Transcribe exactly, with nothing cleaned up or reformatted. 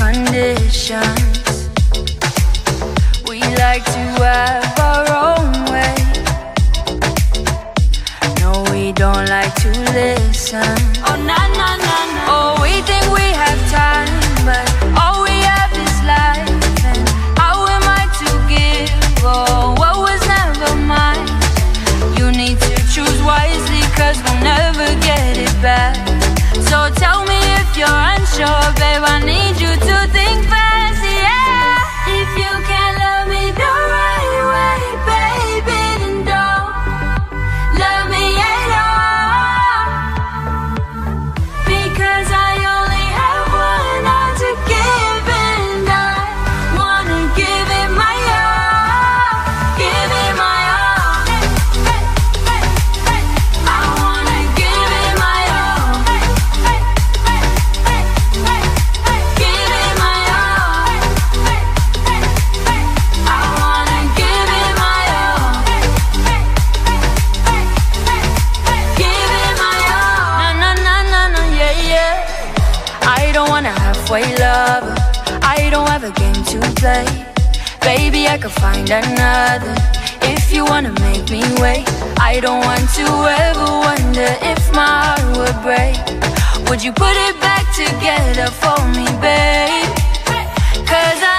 conditions. We like to have our own way. No, we don't like to listen. Oh, na na na na. Oh, we think we have time, but all we have is life. And how am I to give? Oh, what was never mine. You need to choose wisely, cause we'll never get it back. So tell me if you're unsure, babe, I need you to think fast, yeah. If you can't love me the right way, baby, then don't love me at all. Because I only have one heart to give, and I wanna give it my all. Give it my all. I wanna give it my all. Give it my all. I wanna give it my all. Give it my all. Na na na na na, yeah yeah. I don't want a halfway lover. I don't have a game to play. Baby, I could find another if you wanna make me wait. I don't want to ever wonder if my heart would break. Would you put it back together for me, babe? Cause I